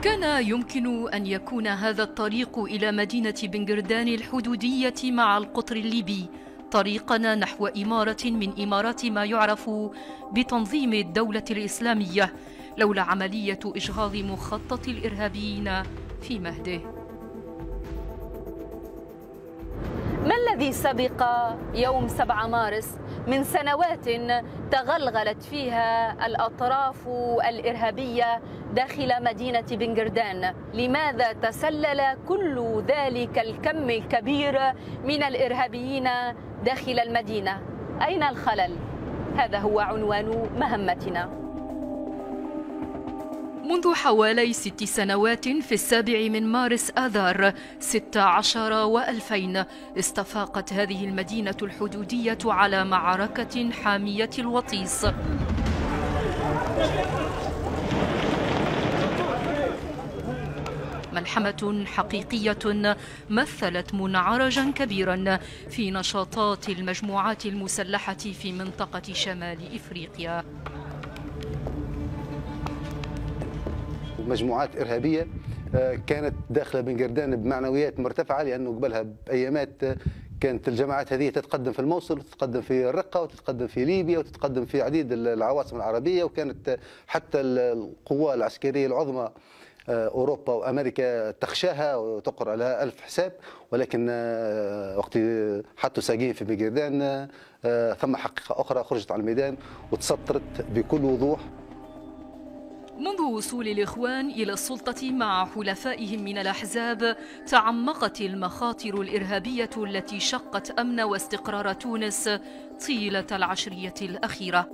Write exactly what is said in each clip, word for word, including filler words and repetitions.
كان يمكن أن يكون هذا الطريق إلى مدينة بنغردان الحدودية مع القطر الليبي طريقنا نحو إمارة من إمارات ما يعرف بتنظيم الدولة الإسلامية، لولا عملية إجهاض مخطط الإرهابيين في مهده. ما الذي سبق يوم سبعة مارس من سنوات تغلغلت فيها الأطراف الإرهابية داخل مدينة بنغردان؟ لماذا تسلل كل ذلك الكم الكبير من الإرهابيين داخل المدينة؟ أين الخلل؟ هذا هو عنوان مهمتنا. منذ حوالي ست سنوات في السابع من مارس آذار ستة عشر وألفين استفاقت هذه المدينة الحدودية على معركة حامية الوطيس. ملحمة حقيقية مثلت منعرجا كبيرا في نشاطات المجموعات المسلحة في منطقة شمال إفريقيا. مجموعات إرهابية كانت داخل بنغردان بمعنويات مرتفعة، لأنه قبلها بأيامات كانت الجماعات هذه تتقدم في الموصل وتتقدم في الرقة وتتقدم في ليبيا وتتقدم في عديد العواصم العربية، وكانت حتى القوى العسكرية العظمى أوروبا وأمريكا تخشاها وتقر لها ألف حساب، ولكن وقت حطوا ساقين في بنغردان ثم حقيقة أخرى خرجت على الميدان وتسطرت بكل وضوح. منذ وصول الإخوان إلى السلطة مع حلفائهم من الأحزاب تعمقت المخاطر الإرهابية التي شقت أمن واستقرار تونس طيلة العشرية الأخيرة.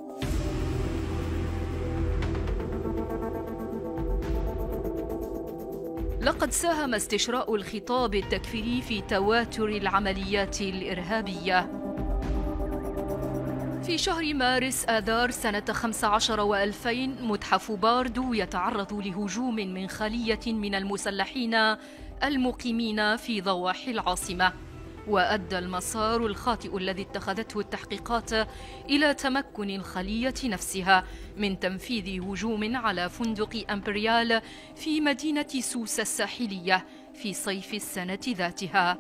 لقد ساهم استشراء الخطاب التكفيري في تواتر العمليات الإرهابية. في شهر مارس آذار سنة خمسة عشر وألفين متحف باردو يتعرض لهجوم من خلية من المسلحين المقيمين في ضواحي العاصمة، وأدى المسار الخاطئ الذي اتخذته التحقيقات إلى تمكن الخلية نفسها من تنفيذ هجوم على فندق أمبريال في مدينة سوسة الساحلية في صيف السنة ذاتها.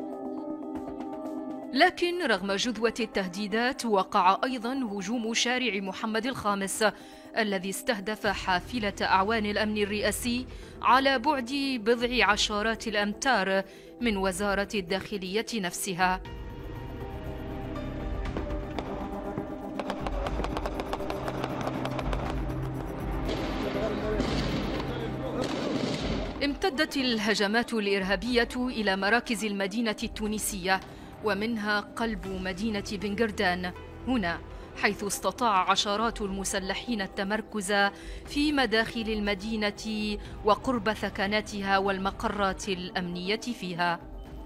لكن رغم جذوة التهديدات وقع أيضا هجوم شارع محمد الخامس الذي استهدف حافلة أعوان الأمن الرئاسي على بعد بضع عشرات الأمتار من وزارة الداخلية نفسها. امتدت الهجمات الإرهابية إلى مراكز المدينة التونسية ومنها قلب مدينة بنغردان هنا، حيث استطاع عشرات المسلحين التمركز في مداخل المدينة وقرب ثكناتها والمقرات الأمنية فيها.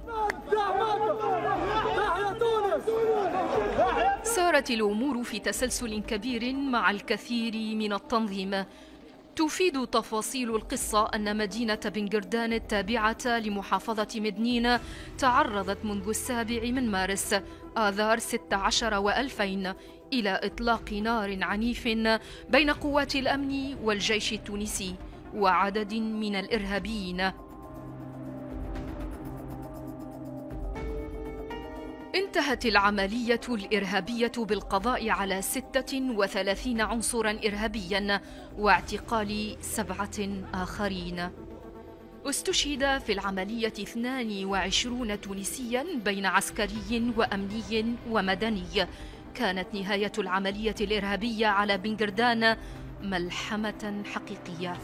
سارت الأمور في تسلسل كبير مع الكثير من التنظيم. تفيد تفاصيل القصة أن مدينة بنغردان التابعة لمحافظة مدنين تعرضت منذ السابع من مارس آذار ستة عشر وألفين إلى إطلاق نار عنيف بين قوات الأمن والجيش التونسي وعدد من الإرهابيين. انتهت العملية الإرهابية بالقضاء على ستة وثلاثين عنصرا إرهابيا واعتقال سبعة آخرين. استشهد في العملية اثنان وعشرين تونسيا بين عسكري وأمني ومدني. كانت نهاية العملية الإرهابية على بنغردان ملحمة حقيقية.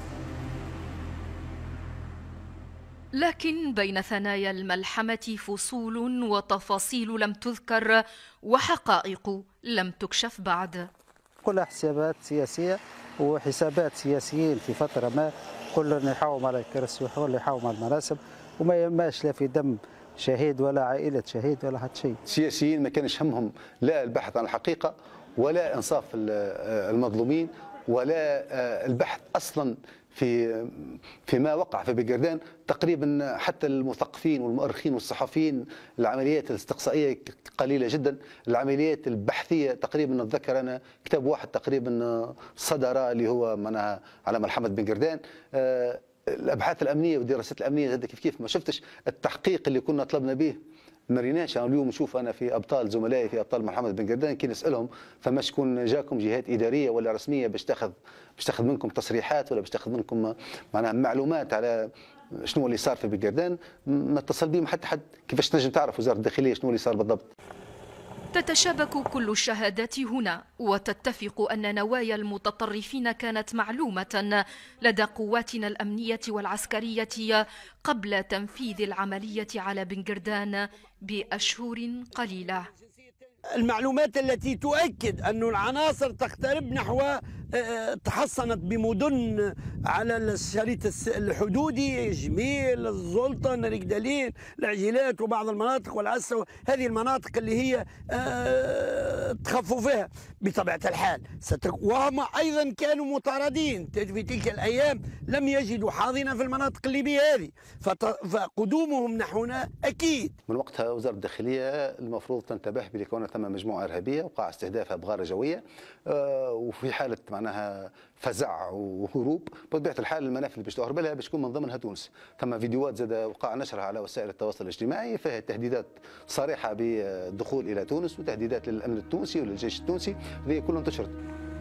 لكن بين ثنايا الملحمة فصول وتفاصيل لم تذكر وحقائق لم تكشف بعد. كلها حسابات سياسية وحسابات سياسيين في فترة ما، كل يحاوم على الكرسي واللي يحاوم على المناصب، وما يماش لا في دم شهيد ولا عائلة شهيد ولا حتى شيء. السياسيين ما كانش همهم لا البحث عن الحقيقة ولا إنصاف المظلومين ولا البحث أصلا في فيما وقع في بنغردان. تقريبا حتى المثقفين والمؤرخين والصحفيين العمليات الاستقصائيه قليله جدا، العمليات البحثيه تقريبا اتذكر انا كتاب واحد تقريبا صدر اللي هو معناها على ملحمه بنغردان. الابحاث الامنيه والدراسات الامنيه هذا كيف كيف ما شفتش التحقيق اللي كنا طلبنا به، ما ريناش. يعني اليوم نشوف انا في ابطال زملائي في ابطال محمد بن قردان كي نسالهم فما شكون جاكم جهات اداريه ولا رسميه باش تاخذ باش تاخذ منكم تصريحات ولا باش تاخذ منكم معناها معلومات على شنو اللي صار في بن قردان، ما اتصل بهم حتى حد. كيفاش تنجم تعرف وزاره الداخليه شنو اللي صار بالضبط؟ تتشابك كل الشهادات هنا وتتفق أن نوايا المتطرفين كانت معلومة لدى قواتنا الأمنية والعسكرية قبل تنفيذ العملية على بن قردان بأشهر قليلة. المعلومات التي تؤكد أن العناصر تقترب نحو تحصنت بمدن على الشريط الحدودي، جميل، الزلطن، ركدالين، العجيلات وبعض المناطق والعسة، هذه المناطق اللي هي تخففها بطبيعة الحال. وهم أيضا كانوا مطاردين في تلك الأيام، لم يجدوا حاضنة في المناطق الليبية هذه، فقدومهم نحونا أكيد. من وقتها وزارة الداخلية المفروض تنتبه بكون ثم مجموعة إرهابية وقع استهدافها بغارة جوية، وفي حالة معناها فزع وهروب بطبيعة الحال المنافذ اللي باش تهرب لها باش تكون من ضمنها تونس. ثم فيديوهات زاد وقع نشرها على وسائل التواصل الاجتماعي فيها تهديدات صريحة بالدخول إلى تونس وتهديدات للأمن التونسي وللجيش التونسي، هذه كلها انتشرت.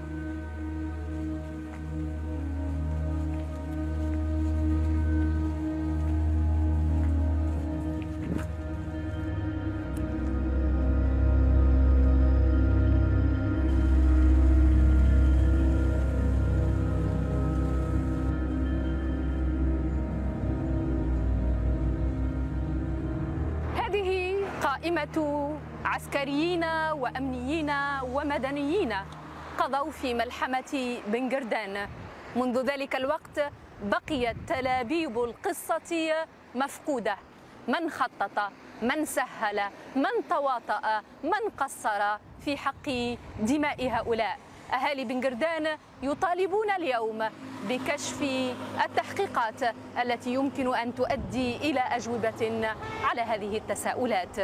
قائمة عسكريين وأمنيين ومدنيين قضوا في ملحمة بن قردان. منذ ذلك الوقت بقيت تلابيب القصة مفقودة. من خطط، من سهل، من تواطأ، من قصر في حق دماء هؤلاء. أهالي بن قردان يطالبون اليوم بكشف التحقيقات التي يمكن أن تؤدي إلى أجوبة على هذه التساؤلات.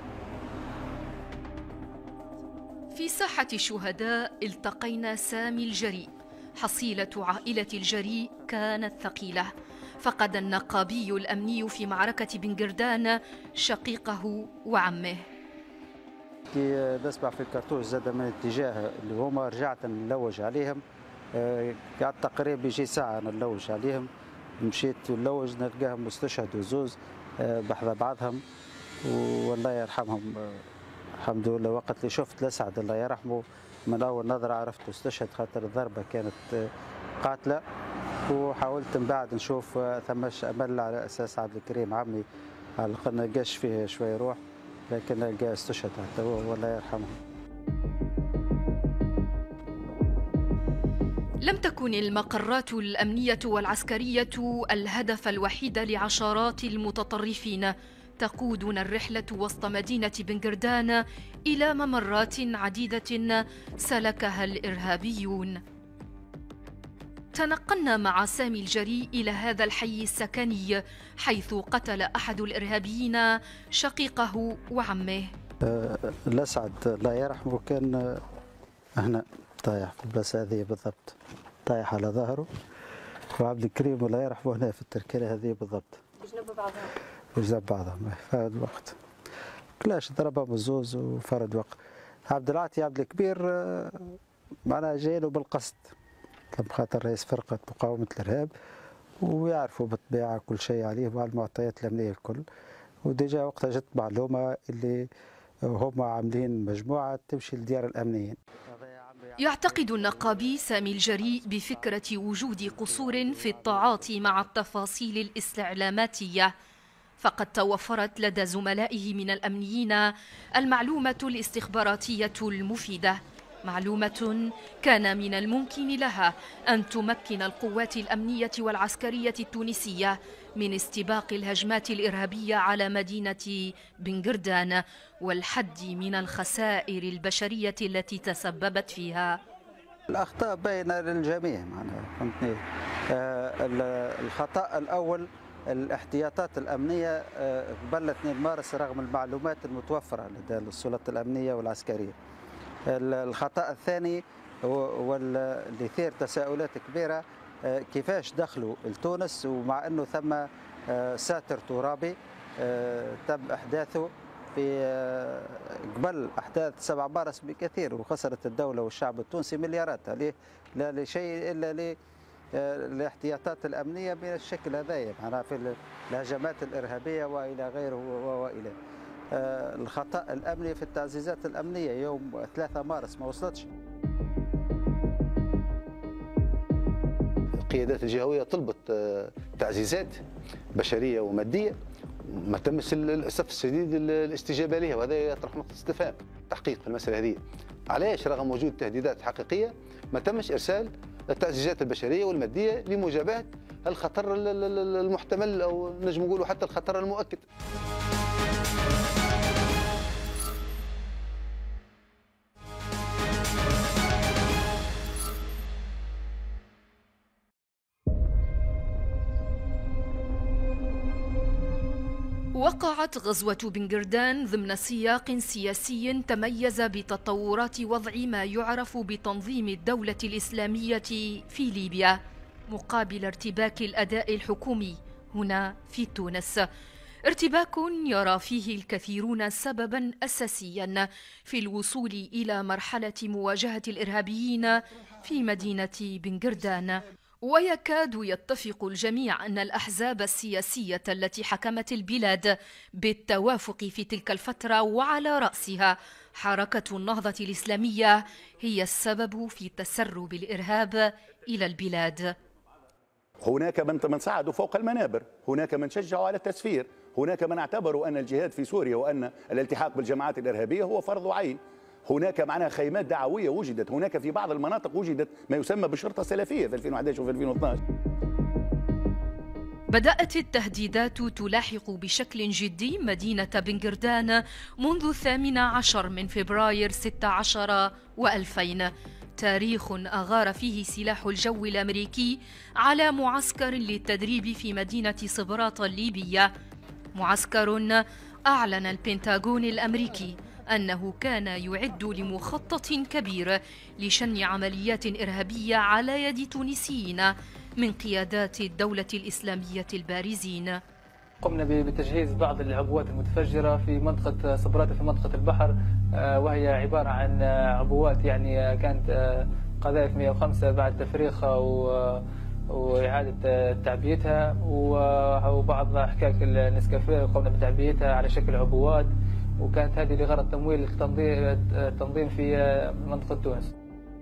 في ساحة الشهداء التقينا سامي الجريء. حصيلة عائلة الجريء كانت ثقيلة. فقد النقابي الأمني في معركة بن قردان شقيقه وعمه. كي نسمع في الكرتوش زاد من اتجاه اللي هما رجعت نلوج عليهم، قعدت تقريبا يجي ساعة نلوج عليهم، مشيت نلوج نلقاهم مستشهد وزوز بحذا بعضهم والله يرحمهم. الحمد لله وقت اللي شفت الأسعد الله يرحمه من أول نظرة عرفت استشهد خاطر الضربة كانت قاتلة، وحاولت من بعد نشوف ثماش أمل على أساس عبد الكريم عمي على الأقل نلقاش فيه شوية روح، لكن نلقاه استشهد حتى هو والله يرحمه. لم تكن المقرات الأمنية والعسكرية الهدف الوحيد لعشرات المتطرفين تقودون الرحلة وسط مدينة بن قردان إلى ممرات عديدة سلكها الإرهابيون. تنقلنا مع سامي الجريء إلى هذا الحي السكني حيث قتل أحد الإرهابيين شقيقه وعمه. الأسعد الله يرحمه كان هنا طايح في البلاصة هذه بالضبط، طايح على ظهره، وعبد الكريم الله يرحمه هنا في التركينة هذه بالضبط بجنب بعضهم بجنب بعضهم في هذا الوقت. كلاش ضربهم الزوز وفرد وقت. عبد العاطي عبد الكبير معناها جايله بالقصد خاطر رئيس فرقة مقاومة الإرهاب ويعرفوا بالطبيعة كل شيء عليه وعلى المعطيات الأمنية الكل، وديجا وقتها جت معلومة اللي هم عاملين مجموعة تمشي لديار الأمنيين. يعتقد النقابي سامي الجريء بفكرة وجود قصور في التعاطي مع التفاصيل الاستعلاماتية، فقد توفرت لدى زملائه من الأمنيين المعلومة الاستخباراتية المفيدة، معلومة كان من الممكن لها أن تمكن القوات الأمنية والعسكرية التونسية من استباق الهجمات الإرهابية على مدينة بن قردان والحد من الخسائر البشرية التي تسببت فيها. الأخطاء باينة للجميع معناها فهمتني. آه الخطأ الأول الاحتياطات الأمنية قبل اثنين مارس رغم المعلومات المتوفرة لدى السلطات الأمنية والعسكرية. الخطأ الثاني واللي يثير تساؤلات كبيرة كيفاش دخلوا لتونس، ومع أنه ثم ساتر ترابي تم إحداثه في قبل أحداث سبعة مارس بكثير، وخسرت الدولة والشعب التونسي مليارات، لا لشيء إلا الاحتياطات الأمنية بالشكل هذايا، معناها في الهجمات الإرهابية وإلى غيره وإلى الخطأ الأمني في التعزيزات الأمنية يوم ثلاثة مارس ما وصلتش. القيادات الجهوية طلبت تعزيزات بشرية ومادية، ما تمش للأسف الشديد الاستجابة لها، وهذا يطرح نقطة استفهام تحقيق في المسألة هذه. علاش رغم وجود تهديدات حقيقية ما تمش إرسال التعزيزات البشرية والمادية لمجابهة الخطر المحتمل، أو نجم نقولوا حتى الخطر المؤكد؟ وقعت غزوة بنغردان ضمن سياق سياسي تميز بتطورات وضع ما يعرف بتنظيم الدولة الإسلامية في ليبيا، مقابل ارتباك الأداء الحكومي هنا في تونس، ارتباك يرى فيه الكثيرون سببا أساسيا في الوصول إلى مرحلة مواجهة الإرهابيين في مدينة بنغردان. ويكاد يتفق الجميع أن الأحزاب السياسية التي حكمت البلاد بالتوافق في تلك الفترة وعلى رأسها حركة النهضة الإسلامية هي السبب في تسرب الإرهاب إلى البلاد. هناك من صعدوا فوق المنابر، هناك من شجعوا على التسفير، هناك من اعتبروا أن الجهاد في سوريا وأن الالتحاق بالجماعات الإرهابية هو فرض عين، هناك معناها خيمات دعوية وجدت، هناك في بعض المناطق وجدت ما يسمى بالشرطة السلفية في ألفين وأحد عشر وفي ألفين واثني عشر. بدأت التهديدات تلاحق بشكل جدي مدينة بنغردان منذ الثامن عشر من فبراير ستة عشر وألفين، تاريخ أغار فيه سلاح الجو الأمريكي على معسكر للتدريب في مدينة صبراط الليبية، معسكر أعلن البنتاغون الأمريكي أنه كان يعد لمخطط كبير لشن عمليات إرهابية على يد تونسيين من قيادات الدولة الإسلامية البارزين. قمنا بتجهيز بعض العبوات المتفجرة في منطقة صبرات في منطقة البحر، وهي عبارة عن عبوات يعني كانت قذائف مئة وخمسة بعد تفريغها وإعادة تعبيتها، وبعض أحكاك النسكافيه قمنا بتعبيتها على شكل عبوات، وكانت هذه لغرض تمويل التنظيم في منطقة تونس.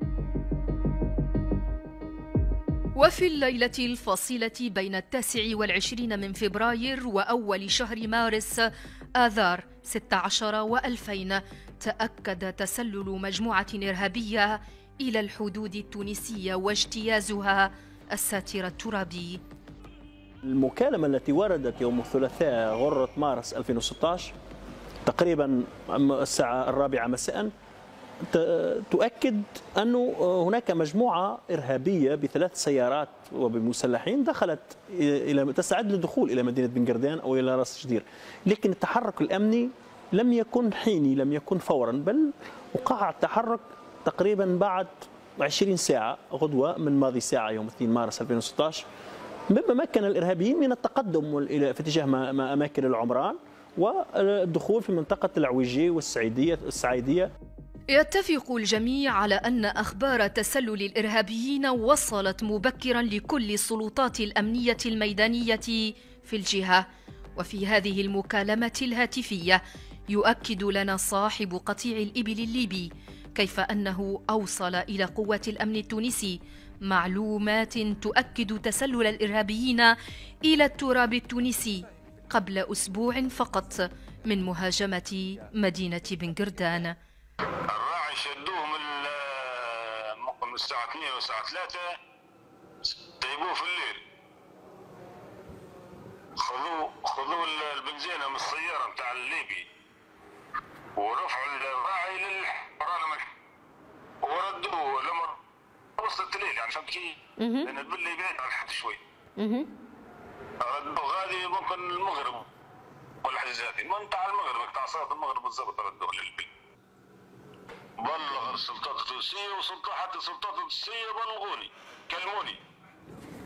وفي الليلة الفاصلة بين التاسع والعشرين من فبراير وأول شهر مارس آذار ستة عشر وألفين تأكد تسلل مجموعة إرهابية إلى الحدود التونسية واجتيازها الساتر الترابي. المكالمة التي وردت يوم الثلاثاء غرة مارس ألفين وستة عشر تقريبا الساعة الرابعة مساء تؤكد أن هناك مجموعة إرهابية بثلاث سيارات وبمسلحين دخلت إلى تستعد للدخول إلى مدينة بنغردان أو إلى راس جدير، لكن التحرك الأمني لم يكن حيني، لم يكن فورا، بل وقع التحرك تقريبا بعد عشرين ساعة غدوة من ماضي ساعة يوم اثنين مارس ألفين وستة عشر، مما مكن الإرهابيين من التقدم في اتجاه أماكن العمران والدخول في منطقة العويجي والسعيدية السعيدية. يتفق الجميع على أن أخبار تسلل الإرهابيين وصلت مبكرا لكل السلطات الأمنية الميدانية في الجهة. وفي هذه المكالمة الهاتفية يؤكد لنا صاحب قطيع الإبل الليبي كيف أنه أوصل إلى قوات الأمن التونسي معلومات تؤكد تسلل الإرهابيين إلى التراب التونسي قبل أسبوع فقط من مهاجمة مدينة بنغردان. الراعي شدوه من ممكن الساعة اثنين والساعة ثلاثة، طيبوه في الليل، خذوه خذوه البنزينة من السيارة بتاع الليبي ورفعوا الراعي للحرارة وردوه لما وصلت الليل، يعني فهمت كيف؟ لأن البلي بعيد عن الحد شوي. ردوه غادي ممكن المغرب ولا حاجة زي هذه، من تاع المغرب تاع صلاة المغرب بالضبط ردوه للبلي. بلغ السلطات التونسية وسلطات حتى السلطات التونسية بلغوني كلموني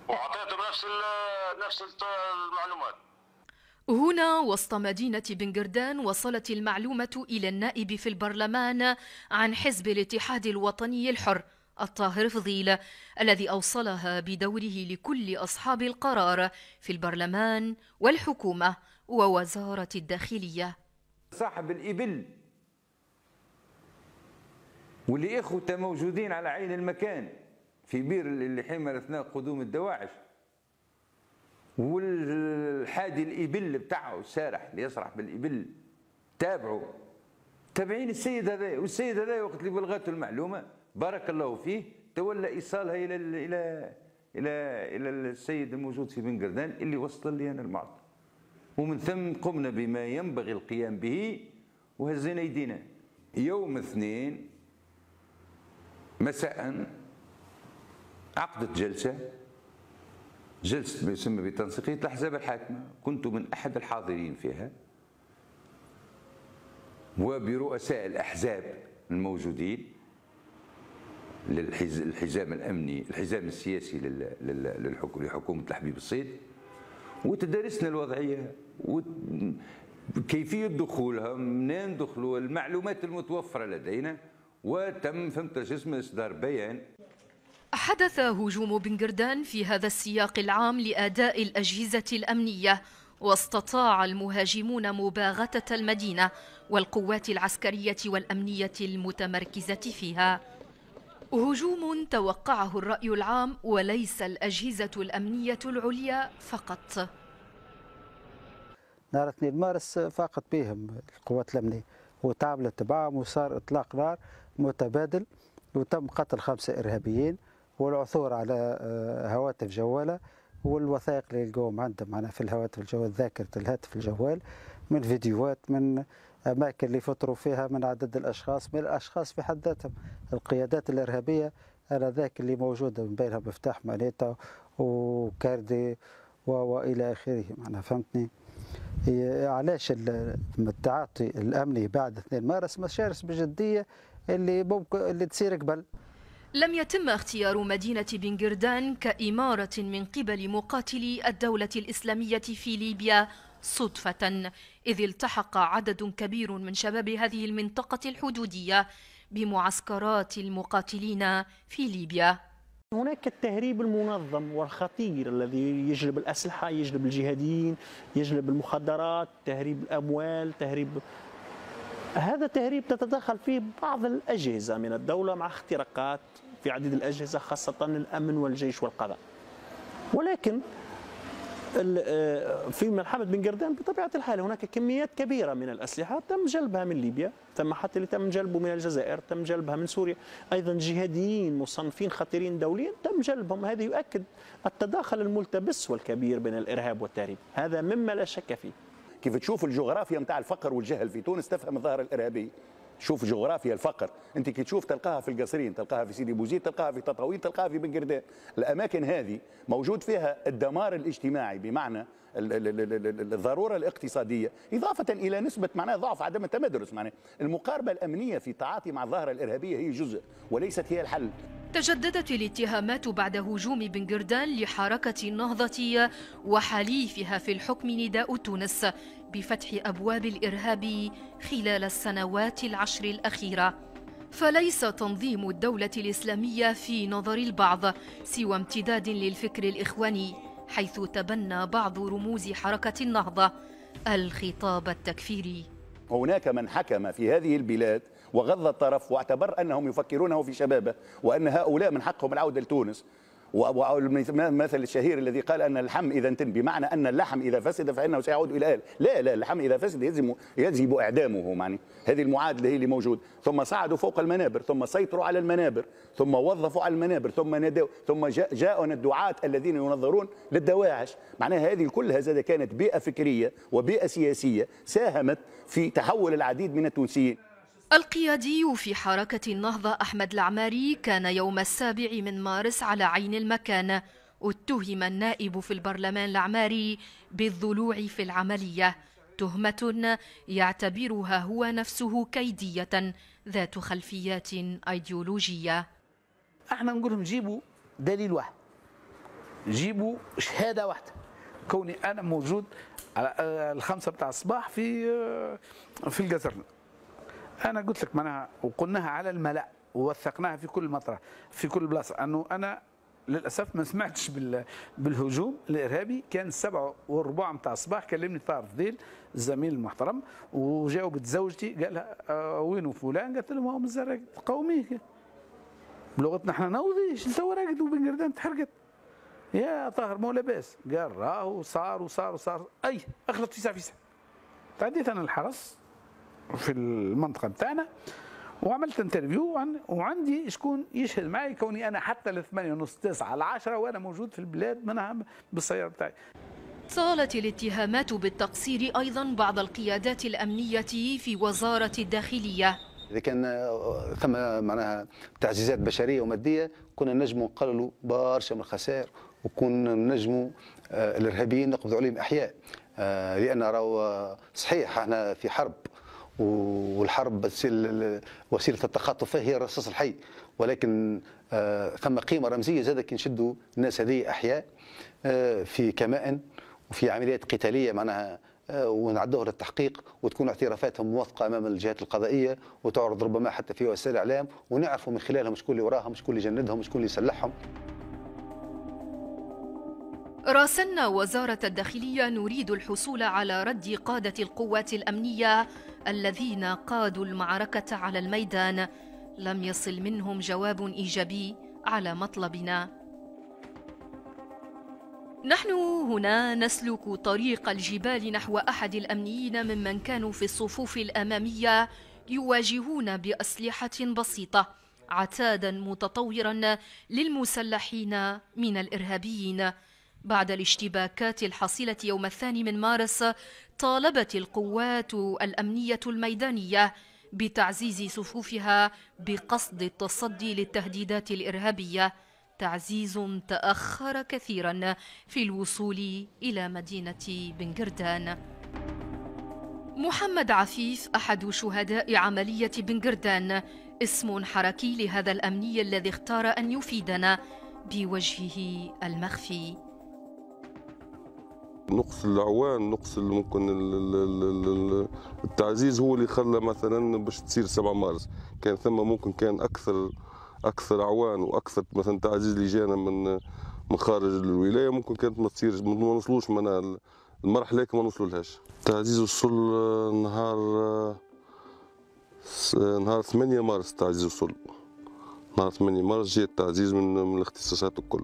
وأعطيتهم نفس نفس المعلومات. هنا وسط مدينة بنجردان وصلت المعلومة إلى النائب في البرلمان عن حزب الاتحاد الوطني الحر الطاهر فضيل، الذي أوصلها بدوره لكل أصحاب القرار في البرلمان والحكومة ووزارة الداخلية. صاحب الإبل واللي إخوته موجودين على عين المكان في بير اللي حمل أثناء قدوم الدواعش، والحادي الإبل بتاعه السارح اللي يسرح بالإبل تابعوا تابعين السيد هذا، والسيد هذا وقت اللي بلغته المعلومة بارك الله فيه تولى إيصالها إلى إلى إلى إلى السيد الموجود في بنجردان اللي وصل لي أنا المعطى، ومن ثم قمنا بما ينبغي القيام به وهزينا يدينا. يوم اثنين مساء عقدت جلسة جلسة يسمى بتنسيقية الأحزاب الحاكمة، كنت من أحد الحاضرين فيها وبرؤساء الأحزاب الموجودين للحزام الأمني الحزام السياسي لحكومة الحبيب الصيد، وتدارسنا الوضعية وكيفية دخولها، منين دخلوا، المعلومات المتوفرة لدينا، وتم فهمت شو اسمه إصدار بيان. حدث هجوم بنجردان في هذا السياق العام لأداء الأجهزة الأمنية، واستطاع المهاجمون مباغتة المدينة والقوات العسكرية والأمنية المتمركزة فيها. هجوم توقعه الرأي العام وليس الأجهزة الأمنية العليا فقط. نهار اثنين مارس فاقت بهم القوات الأمنية وتعاملت معهم وصار إطلاق نار متبادل، وتم قتل خمسة إرهابيين والعثور على هواتف جوالة والوثائق اللي لقوهم عندهم معنا في الهواتف الجوال، ذاكرة الهاتف الجوال، من فيديوهات، من أماكن اللي فطروا فيها، من عدد الأشخاص، من الأشخاص في حد ذاتهم القيادات الإرهابية أنا ذاك اللي موجودة من بينها مفتاح مانيتا وكاردي وإلى آخره. معنا فهمتني؟ علاش التعاطي الأمني بعد اثنين مارس ما شارس بجدية اللي ممكن اللي تصير قبل. لم يتم اختيار مدينة بنجردان كإمارة من قبل مقاتلي الدولة الإسلامية في ليبيا صدفة، إذ التحق عدد كبير من شباب هذه المنطقة الحدودية بمعسكرات المقاتلين في ليبيا. هناك التهريب المنظم والخطير الذي يجلب الأسلحة، يجلب الجهاديين، يجلب المخدرات، تهريب الأموال، تهريب هذا تهريب تتدخل فيه بعض الأجهزة من الدولة مع اختراقات في عديد الأجهزة خاصة الأمن والجيش والقضاء. ولكن في ملحمة بنجردان بطبيعة الحال هناك كميات كبيرة من الأسلحة تم جلبها من ليبيا، تم حتى اللي تم جلبه من الجزائر، تم جلبها من سوريا، أيضا جهاديين مصنفين خطيرين دوليا تم جلبهم. هذا يؤكد التداخل الملتبس والكبير بين الإرهاب والتهريب، هذا مما لا شك فيه. كيف تشوف الجغرافيا نتاع الفقر والجهل في تونس تفهم الظاهرة الإرهابية. شوف جغرافيا الفقر، انت كي تشوف تلقاها في القصرين، تلقاها في سيدي بوزيد، تلقاها في تطاوين، تلقاها في بنجردان. الاماكن هذه موجود فيها الدمار الاجتماعي بمعنى الضروره الاقتصاديه، اضافه الى نسبه معناها ضعف عدم التمدرس. معناها المقاربه الامنيه في التعاطي مع الظاهره الارهابيه هي جزء وليست هي الحل. تجددت الاتهامات بعد هجوم بنجردان لحركة النهضة وحليفها في الحكم نداء تونس بفتح أبواب الإرهاب خلال السنوات العشر الأخيرة. فليس تنظيم الدولة الإسلامية في نظر البعض سوى امتداد للفكر الإخواني، حيث تبنى بعض رموز حركة النهضة الخطاب التكفيري. هناك من حكم في هذه البلاد وغض الطرف واعتبر أنهم يفكرونه في شبابه وأن هؤلاء من حقهم العودة لتونس. والمثل الشهير الذي قال أن اللحم إذا انتن، بمعنى أن اللحم إذا فسد فإنه سيعود إلى أهله. لا لا، اللحم إذا فسد يجب يجب إعدامه. معني هذه المعادلة هي اللي موجود. ثم صعدوا فوق المنابر، ثم سيطروا على المنابر، ثم وظفوا على المنابر، ثم ندوا، ثم جاءنا الدعاة الذين ينظرون للدواعش. معناها هذه كلها زاد كانت بيئة فكرية وبيئة سياسية ساهمت في تحول العديد من التونسيين. القيادي في حركة النهضة أحمد العماري كان يوم السابع من مارس على عين المكان. اتهم النائب في البرلمان العماري بالضلوع في العملية، تهمة يعتبرها هو نفسه كيدية ذات خلفيات أيديولوجية. احنا نقول لهم جيبوا دليل واحد، جيبوا شهاده واحده كوني انا موجود على الخمسه بتاع الصباح في في القزرنه. انا قلت لك معناها وقلناها على الملأ ووثقناها في كل مطرح في كل بلاصه انه انا للاسف ما سمعتش بالهجوم الارهابي. كان السبعة والربع نتاع الصباح كلمني طارق فضيل الزميل المحترم وجاوبت زوجتي قالها آه وينو فلان؟ قالت لهم هو من الزراقد قوميه بلغتنا احنا نوضي تو راقد وبنقردان تحرقت يا طاهر مو لاباس. قال راهو صار وصار وصار اي اخلط فيسع فيسع. تعديت انا الحرس في المنطقه بتاعنا وعملت انترفيو وعندي شكون يشهد معي كوني انا حتى الثمانية ونص تسعة العشرة وانا موجود في البلاد منها بالسياره بتاعي. طالت الاتهامات بالتقصير ايضا بعض القيادات الامنيه في وزاره الداخليه. اذا كان ثم معناها تعزيزات بشريه وماديه كنا نجموا نقللوا برشا من الخسائر وكنا نجموا الارهابيين نقبضوا عليهم احياء، لان راهو صحيح احنا في حرب والحرب وسيله التخاطف فيها هي الرصاص الحي، ولكن ثم قيمه رمزيه زاد كي نشدوا الناس هذه احياء في كمائن وفي عمليات قتاليه معناها ونعدوها للتحقيق وتكون اعترافاتهم موثقه امام الجهات القضائيه وتعرض ربما حتى في وسائل الاعلام ونعرفوا من خلالها شكون اللي وراهم شكون اللي جندهم شكون اللي يسلحهم. راسلنا وزارة الداخلية نريد الحصول على رد قادة القوات الأمنية الذين قادوا المعركة على الميدان. لم يصل منهم جواب إيجابي على مطلبنا. نحن هنا نسلك طريق الجبال نحو أحد الأمنيين ممن كانوا في الصفوف الأمامية يواجهون بأسلحة بسيطة عتادا متطورا للمسلحين من الإرهابيين. بعد الاشتباكات الحاصلة يوم الثاني من مارس طالبت القوات الأمنية الميدانية بتعزيز صفوفها بقصد التصدي للتهديدات الإرهابية، تعزيز تأخر كثيرا في الوصول إلى مدينة بنقردان. محمد عفيف أحد شهداء عملية بنقردان اسم حركي لهذا الأمني الذي اختار أن يفيدنا بوجهه المخفي. نقص العوان نقص ممكن التعزيز هو اللي خلى مثلا باش تصير سبعة مارس. كان ثم ممكن كان اكثر اكثر عوان واكثر مثلا تعزيز اللي جانا من من خارج الولايه ممكن كانت ما تصير ما نوصلوش من المرحله ما نوصلولهاش. تعزيز وصل نهار نهار ثمانية مارس. تعزيز وصل نهار ثمانية مارس جاء التعزيز من من الاختصاصات الكل.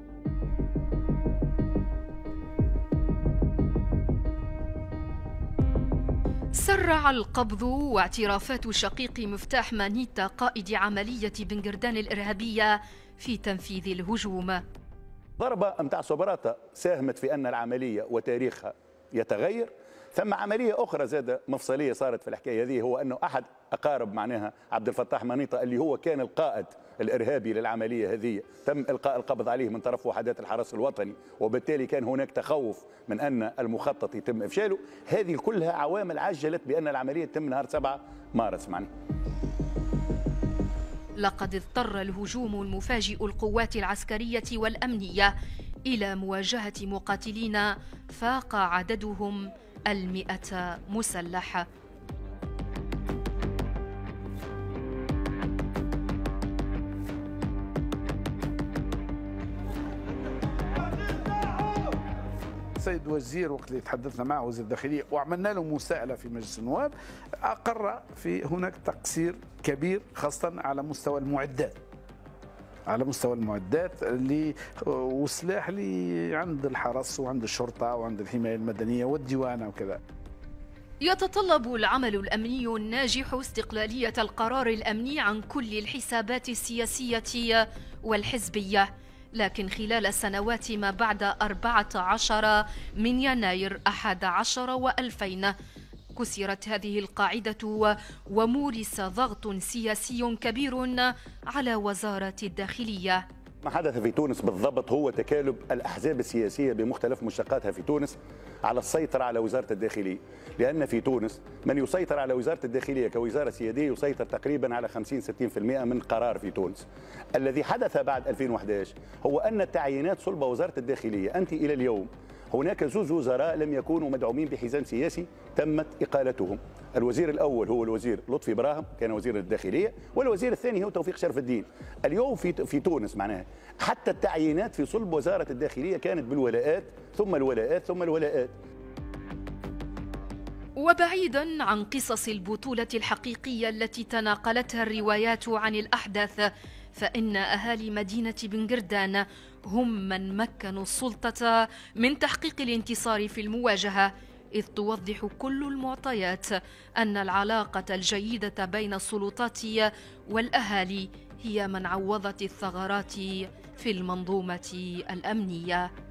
سرع القبض واعترافات شقيق مفتاح مانيتا قائد عملية بنقردان الإرهابية في تنفيذ الهجوم. ضربة متاع صبراته ساهمت في أن العملية وتاريخها يتغير. ثم عملية أخرى زادة مفصلية صارت في الحكاية هذه، هو أنه أحد أقارب معناها عبد الفتاح مانيطة اللي هو كان القائد الإرهابي للعملية هذه تم إلقاء القبض عليه من طرف وحدات الحرس الوطني، وبالتالي كان هناك تخوف من أن المخطط يتم إفشاله. هذه كلها عوامل عجلت بأن العملية تتم نهار سبعة مارس. معني لقد اضطر الهجوم المفاجئ القوات العسكرية والأمنية إلى مواجهة مقاتلين فاق عددهم المئة مسلح. السيد وزير وقت اللي تحدثنا معه وزير الداخلية وعملنا له مساءلة في مجلس النواب أقر في هناك تقصير كبير خاصة على مستوى المعدات على مستوى المعدات اللي والسلاح اللي عند الحرس وعند الشرطة وعند الحماية المدنية والديوانة وكذا. يتطلب العمل الأمني الناجح استقلالية القرار الأمني عن كل الحسابات السياسية والحزبية، لكن خلال سنوات ما بعد أربعة عشر من يناير أحد عشر وألفين كسرت هذه القاعدة ومورس ضغط سياسي كبير على وزارة الداخلية. ما حدث في تونس بالضبط هو تكالب الأحزاب السياسية بمختلف مشتقاتها في تونس على السيطرة على وزارة الداخلية، لأن في تونس من يسيطر على وزارة الداخلية كوزارة سيادية يسيطر تقريبا على خمسين ستين بالمئة من قرار في تونس. الذي حدث بعد ألفين وأحد عشر هو أن التعيينات صلب وزارة الداخلية، أنت إلى اليوم هناك زوج وزراء لم يكونوا مدعومين بحزام سياسي تمت إقالتهم. الوزير الأول هو الوزير لطفي براهم كان وزير الداخلية، والوزير الثاني هو توفيق شرف الدين. اليوم في في تونس معناها حتى التعيينات في صلب وزارة الداخلية كانت بالولاءات ثم الولاءات ثم الولاءات. وبعيدا عن قصص البطولة الحقيقية التي تناقلتها الروايات عن الأحداث، فإن أهالي مدينة بنجردان هم من مكنوا السلطة من تحقيق الانتصار في المواجهة، إذ توضح كل المعطيات أن العلاقة الجيدة بين السلطات والأهالي هي من عوضت الثغرات في المنظومة الأمنية.